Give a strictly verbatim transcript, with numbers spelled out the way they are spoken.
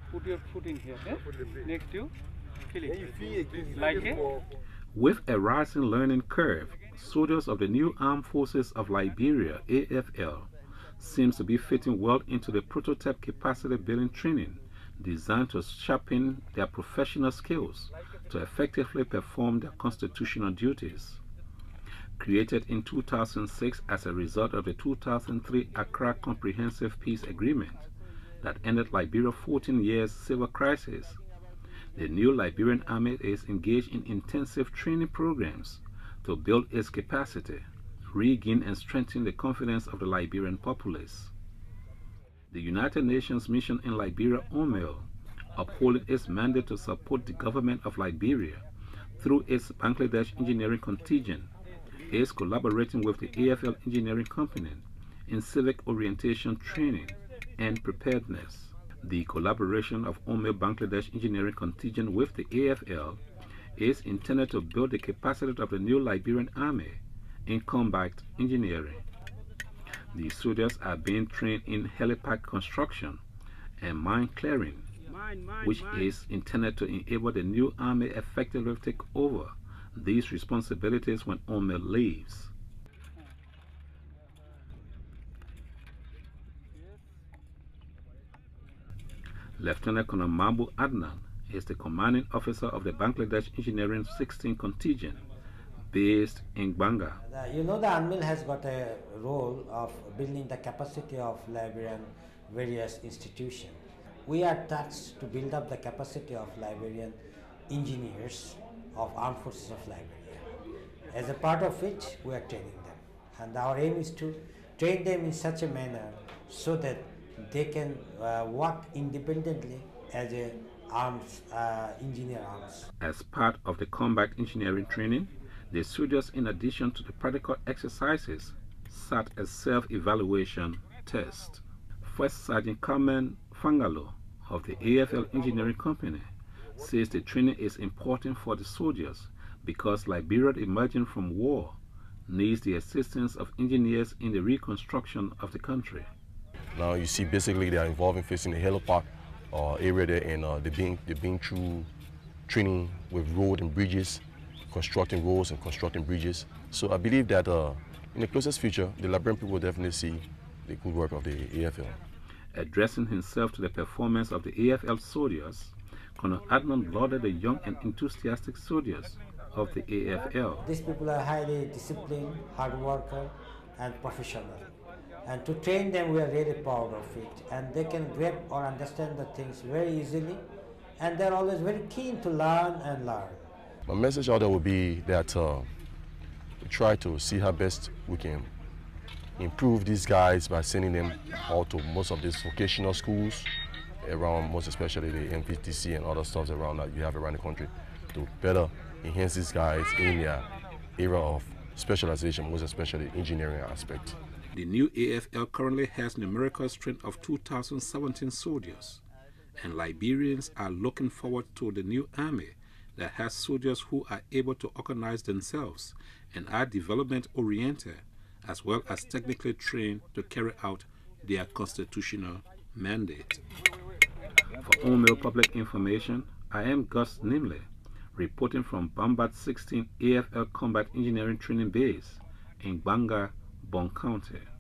put your foot in here, eh? Next you, feel it. Like it? With a rising learning curve, soldiers of the new Armed Forces of Liberia, A F L, seems to be fitting well into the prototype capacity building training designed to sharpen their professional skills to effectively perform their constitutional duties. Created in two thousand six as a result of the two thousand three Accra Comprehensive Peace Agreement that ended Liberia's fourteen years civil crisis, the new Liberian Army is engaged in intensive training programs to build its capacity, regain and strengthen the confidence of the Liberian populace. The United Nations mission in Liberia, U N M I L, upholding its mandate to support the government of Liberia through its Bangladesh Engineering Contingent, is collaborating with the A F L Engineering Company in civic orientation training and preparedness. The collaboration of U N M I L Bangladesh Engineering Contingent with the A F L is intended to build the capacity of the new Liberian Army in combat engineering. The soldiers are being trained in helipad construction and mine clearing, which is intended to enable the new army effectively take over these responsibilities when U N M I L leaves. Lieutenant Colonel Mahmoud Adnan is the commanding officer of the Bangladesh Engineering sixteen Contingent based in Banga. You know, the U N M I L has got a role of building the capacity of Liberian various institutions. We are tasked to build up the capacity of Liberian engineers of Armed Forces of Liberia, as a part of which we are training them. And our aim is to train them in such a manner so that they can uh, work independently as a arms, uh, engineer arms. As part of the combat engineering training, the soldiers, in addition to the practical exercises, sat a self-evaluation test. First Sergeant Carmen Fangalo of the A F L Engineering Company says the training is important for the soldiers because Liberia emerging from war needs the assistance of engineers in the reconstruction of the country. Now you see basically they are involved in facing the helipad uh, area there, and uh, they've been, they've been through training with road and bridges, constructing roads and constructing bridges. So I believe that uh, in the closest future, the Liberian people will definitely see the good work of the A F L. Addressing himself to the performance of the A F L soldiers, Colonel Adnan lauded the young and enthusiastic soldiers of the A F L. These people are highly disciplined, hard worker, and professional. And to train them, we are really proud of it. And they can grab or understand the things very easily. And they're always very keen to learn and learn. My message out there will be that uh, we try to see how best we can improve these guys by sending them out to most of these vocational schools around, most especially the M V T C and other stuff around that you have around the country, to better enhance these guys in their area of specialization, most especially engineering aspect. The new A F L currently has a numerical strength of two thousand seventeen soldiers, and Liberians are looking forward to the new army that has soldiers who are able to organize themselves and are development-oriented, as well as technically trained to carry out their constitutional mandate. For U N M I L Public Information, I am Gus Nimley, reporting from Bambat sixteen A F L Combat Engineering Training Base in Banga, Bon County.